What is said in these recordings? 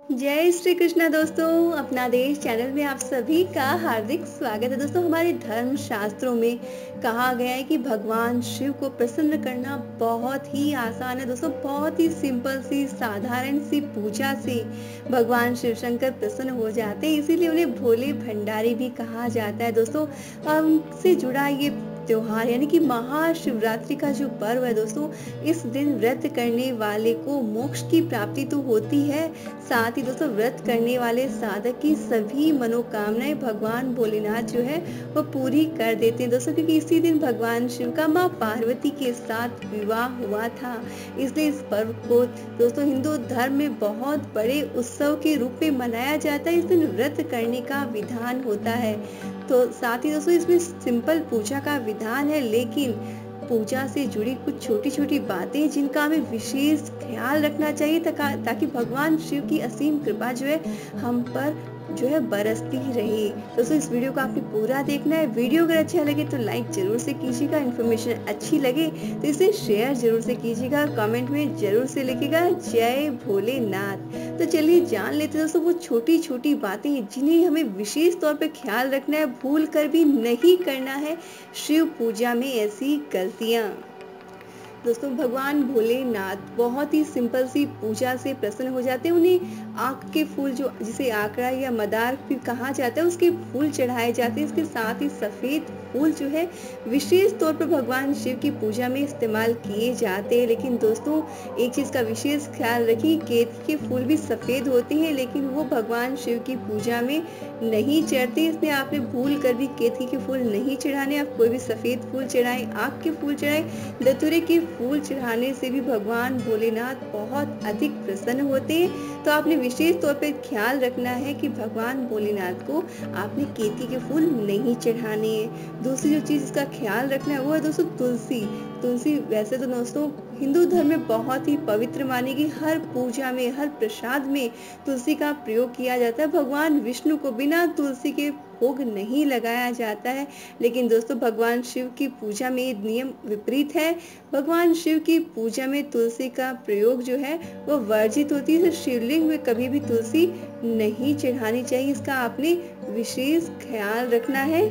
जय श्री कृष्णा दोस्तों, अपना देश चैनल में आप सभी का हार्दिक स्वागत है। दोस्तों, हमारे धर्म शास्त्रों में कहा गया है कि भगवान शिव को प्रसन्न करना बहुत ही आसान है। दोस्तों, बहुत ही सिंपल सी साधारण सी पूजा से भगवान शिव शंकर प्रसन्न हो जाते हैं, इसीलिए उन्हें भोले भंडारी भी कहा जाता है। दोस्तों, उनसे जुड़ा ये त्योहार यानी कि महाशिवरात्रि का जो पर्व है दोस्तों, इस दिन व्रत करने वाले को मोक्ष की प्राप्ति तो होती है, साथ ही दोस्तों व्रत करने वाले साधक की सभी मनोकामनाएं भगवान भोलेनाथ जो है वो पूरी कर देते हैं दोस्तों, क्योंकि इसी दिन भगवान शिव का माँ पार्वती के साथ विवाह हुआ था। इसलिए इस पर्व को दोस्तों हिंदू धर्म में बहुत बड़े उत्सव के रूप में मनाया जाता है। इस दिन व्रत करने का विधान होता है। तो साथ ही दोस्तों इसमें सिंपल पूजा का विधान है, लेकिन पूजा से जुड़ी कुछ छोटी छोटी बातें जिनका हमें विशेष ख्याल रखना चाहिए ताकि भगवान शिव की असीम कृपा जो है हम पर जो है बरसती ही रहे। दोस्तों, इस वीडियो को आपने पूरा देखना है। वीडियो अगर अच्छा लगे तो लाइक जरूर से कीजिएगा, इन्फॉर्मेशन अच्छी लगे तो इसे शेयर जरूर से कीजिएगा, कमेंट में जरूर से लिखिएगा जय भोलेनाथ। तो चलिए जान लेते हैं दोस्तों वो छोटी छोटी बातें जिन्हें हमें विशेष तौर पे ख्याल रखना है, भूल कर भी नहीं करना है शिव पूजा में ऐसी गलतियां। दोस्तों, भगवान भोलेनाथ बहुत ही सिंपल सी पूजा से प्रसन्न हो जाते हैं। उन्हें आक के फूल, जो जिसे आकड़ा या मदार भी कहा जाता है, उसके फूल चढ़ाए जाते हैं। इसके साथ ही सफेद फूल जो है विशेष तौर पर भगवान शिव की पूजा में इस्तेमाल किए जाते हैं। लेकिन दोस्तों, एक चीज का विशेष ख्याल रखिए, केतकी के फूल भी सफेद होते हैं, लेकिन वो भगवान शिव की पूजा में नहीं चढ़ते। इसलिए आपने भूल कर भी केतकी के फूल नहीं चढ़ाने। आप कोई भी सफेद फूल चढ़ाएं, आक के फूल चढ़ाएं, धतूरे के फूल चढ़ाने से भी भगवान भोलेनाथ बहुत अधिक प्रसन्न होते हैं। तो आपने विशेष तौर पर ख्याल रखना है कि भगवान भोलेनाथ को आपने केतकी के फूल नहीं चढ़ाने हैं। दूसरी जो चीज इसका ख्याल रखना है वो है दोस्तों तुलसी। तुलसी वैसे तो दोस्तों हिंदू धर्म में बहुत ही पवित्र मानी गई। हर पूजा में, हर प्रसाद में तुलसी का प्रयोग किया जाता है। भगवान विष्णु को बिना तुलसी के भोग नहीं लगाया जाता है। लेकिन दोस्तों, भगवान शिव की पूजा में ये नियम विपरीत है। भगवान शिव की पूजा में तुलसी का प्रयोग जो है वो वर्जित होती है। शिवलिंग में कभी भी तुलसी नहीं चढ़ानी चाहिए, इसका आपने विशेष ख्याल रखना है।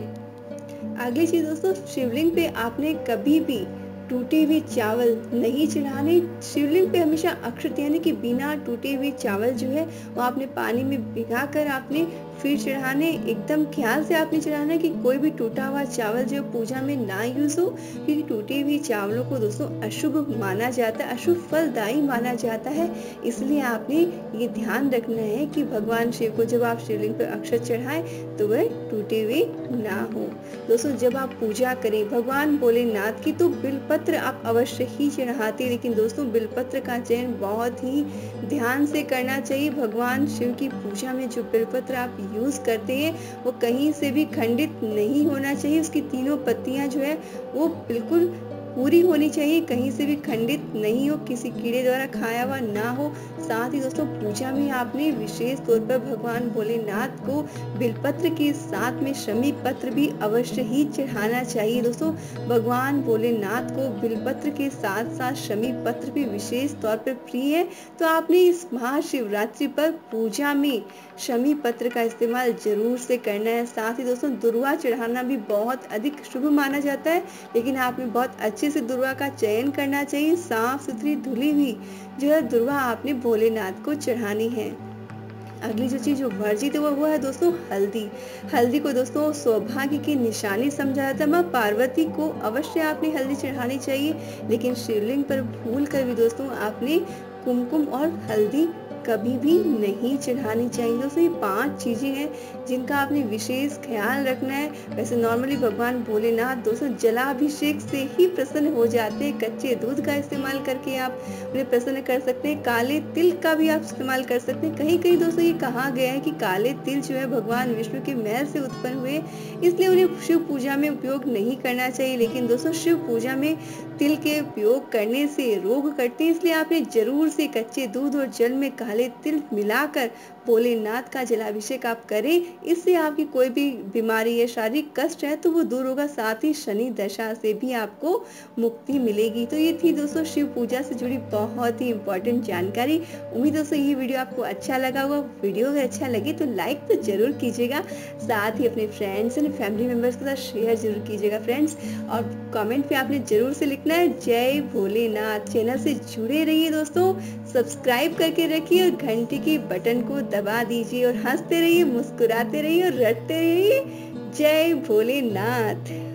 अगली चीज दोस्तों, शिवलिंग पे आपने कभी भी टूटे हुए चावल नहीं चढ़ाने। शिवलिंग पे हमेशा अक्षत यानी कि बिना टूटे हुए चावल जो है वो आपने पानी में भिगा कर आपने फिर चढ़ाने। एकदम ख्याल से आपने चढ़ाना है कि कोई भी टूटा हुआ चावल जो पूजा में ना यूज हो, क्योंकि टूटे हुए चावलों को दोस्तों अशुभ माना जाता है, अशुभ फलदायी माना जाता है। इसलिए आपने ये ध्यान रखना है कि भगवान शिव को जब आप शिवलिंग पर अक्षत चढ़ाएं तो वह टूटे हुए ना हो। दोस्तों, जब आप पूजा करें भगवान भोलेनाथ की तो बिलपत्र आप अवश्य ही चढ़ाते, लेकिन दोस्तों बिलपत्र का चयन बहुत ही ध्यान से करना चाहिए। भगवान शिव की पूजा में जो बिलपत्र आप यूज करते हैं वो कहीं से भी खंडित नहीं होना चाहिए। उसकी तीनों पत्तियां जो है वो बिल्कुल पूरी होनी चाहिए, कहीं से भी खंडित नहीं हो, किसी कीड़े द्वारा खाया हुआ ना हो। साथ ही दोस्तों, पूजा में आपने विशेष तौर पर भगवान भोलेनाथ को बिलपत्र के साथ में शमी पत्र भी अवश्य ही चढ़ाना चाहिए। दोस्तों, भगवान भोलेनाथ को बिलपत्र के साथ साथ शमी पत्र भी विशेष तौर पर प्रिय है। तो आपने इस महाशिवरात्रि पर पूजा में शमी पत्र का इस्तेमाल जरूर से करना है। साथ ही दोस्तों, दुर्वा चढ़ाना भी बहुत अधिक शुभ माना जाता है, लेकिन आपने बहुत अच्छे से दुर्वा का चयन करना चाहिए। साफ सुथरी धुली हुई जो है दुर्वा आपने भोलेनाथ को चढ़ानी है। अगली जो चीज जो वर्जित है वो है दोस्तों हल्दी। हल्दी को दोस्तों सौभाग्य की निशानी समझा जाता है। माँ पार्वती को अवश्य आपने हल्दी चढ़ानी चाहिए, लेकिन शिवलिंग पर भूल कर भी दोस्तों आपने कुमकुम और हल्दी कभी भी नहीं चढ़ानी चाहिए। दोस्तों, ये 5 चीजें हैं जिनका आपने विशेष ख्याल रखना है। वैसे नॉर्मली भगवान भोलेनाथ दोस्तों जलाभिषेक से ही प्रसन्न हो जाते हैं। कच्चे दूध का इस्तेमाल करके आप उन्हें प्रसन्न कर सकते हैं। काले तिल का भी आप इस्तेमाल कर सकते हैं। कहीं कहीं दोस्तों ये कहा गया है कि काले तिल जो है भगवान विष्णु के महल से उत्पन्न हुए, इसलिए उन्हें शिव पूजा में उपयोग नहीं करना चाहिए। लेकिन दोस्तों, शिव पूजा में तिल के उपयोग करने से रोग कटते हैं, इसलिए आपने जरूर से कच्चे दूध और जल में काले तिल मिलाकर भोलेनाथ का जलाभिषेक आप करें। इससे आपकी कोई भी बीमारी या शारीरिक कष्ट है तो वो दूर होगा, साथ ही शनि दशा से भी आपको मुक्ति मिलेगी। तो ये थी दोस्तों शिव पूजा से जुड़ी बहुत ही इंपॉर्टेंट जानकारी। उम्मीद दोस्तों ये वीडियो आपको अच्छा लगा होगा। वीडियो अगर अच्छा लगे तो लाइक तो जरूर कीजिएगा, साथ ही अपने फ्रेंड्स एंड फैमिली मेंबर्स के साथ शेयर जरूर कीजिएगा फ्रेंड्स। और कमेंट पे आपने जरूर से लिखना है जय भोलेनाथ। चैनल से जुड़े रहिए दोस्तों, सब्सक्राइब करके रखिए और घंटी के बटन को दबा दीजिए और हंसते रहिए, मुस्कुराते रहिए और रटते रहिए। जय भोलेनाथ।